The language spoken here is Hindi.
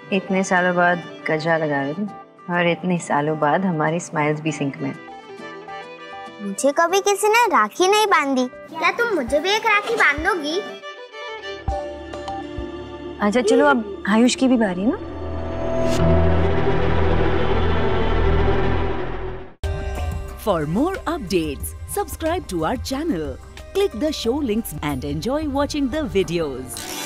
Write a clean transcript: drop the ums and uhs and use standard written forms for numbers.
इतने सालों बाद गजरा लगा रही थी और इतने सालों बाद हमारी स्माइल्स भी सिंक में। मुझे कभी किसी ने राखी नहीं बांधी, क्या तुम मुझे भी एक राखी बांधोगी? अच्छा चलो अब आयुष की भी बारी ना। For more updates, subscribe to our channel, click the show links and enjoy watching the videos.